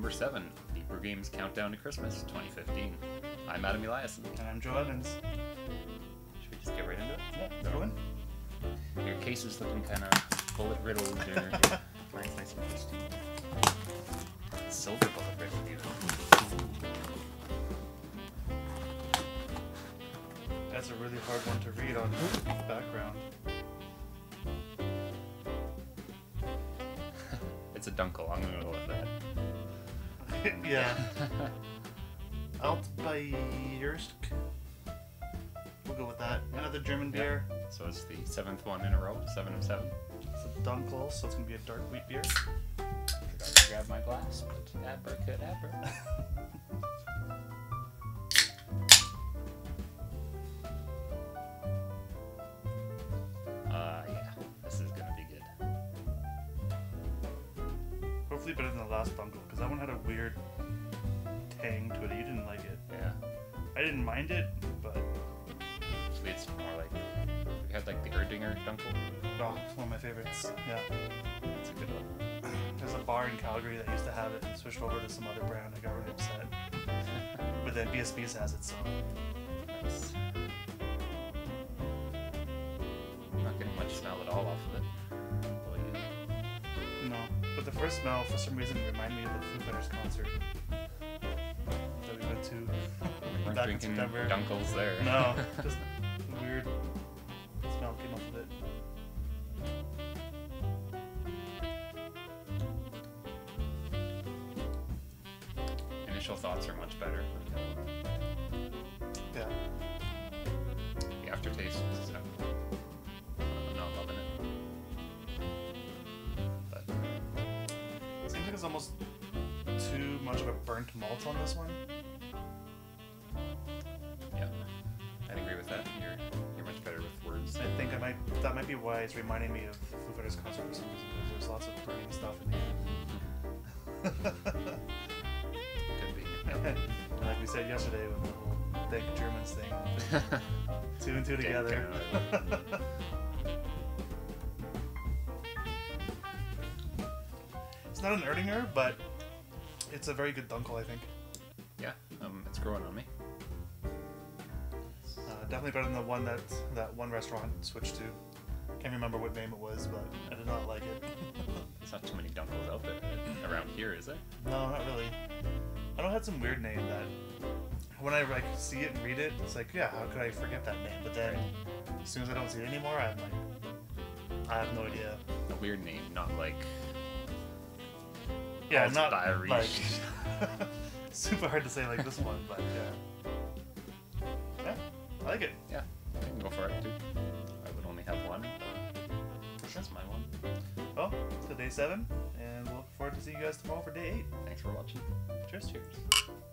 number 7, the Brew Games Countdown to Christmas 2015. I'm Adam Eliason. And I'm Joe Evans. Should we just get right into it? Yeah, go in. Your case is looking kind of bullet riddled there. Mine's nice and tasty. Silver bullet riddled, even. That's a really hard one to read on the background. It's a dunkel, I'm gonna go with that. Yeah. Altbayersk. We'll go with that. Another German beer. So it's the 7th one in a row, 7 of 7. It's a dunkel, so it's gonna be a dark wheat beer. Forgot to grab my glass, but abracadabra. Yeah, this is gonna be good. Hopefully better than the last dunkel, because that one had a weird tang to it. You didn't like it. Yeah. I didn't mind it, but Actually, it's more like, we had like the Erdinger dunkel. oh, it's one of my favorites. Yeah. It's a good one. There's a bar in Calgary that used to have it and switched over to some other brand. I got really upset. But then BSB's has it, so Nice. I'm not getting much smell at all off of it. Well, yeah. no. But the first smell, for some reason, reminded me of the Foo Fighters concert that we went to We weren't back in drinking September. dunkels there. No, just a weird smell came off of it. Initial thoughts are much better. Yeah. The aftertaste is I'm not loving it. But It seems like it's almost too much of a burnt malt on this one. yeah, I'd agree with that. You're much better with words. I think that might be why it's reminding me of the Foo Fighters concert for some reason, because there's lots of burning stuff in the end. Could be. And like we said yesterday with the whole Dank Germans thing, two and two together. It's not an Erdinger, but it's a very good dunkel, I think. Yeah, it's growing on me. Definitely better than the one that one restaurant switched to. Can't remember what name it was, but I did not like it. There's not too many dunkels out there around here, is there? No, not really. I know it had some weird name that when I like see it and read it, it's like, yeah, how could I forget that name? But then as soon as I don't see it anymore, I'm like, I have no idea. A weird name, not like Yeah, not Irish. like super hard to say like this one, but yeah. Yeah, I like it. Yeah, I can go for it too. I would only have one, but that's my one. Well, it's day 7, and we'll look forward to seeing you guys tomorrow for day 8. Thanks for watching. Cheers. Cheers.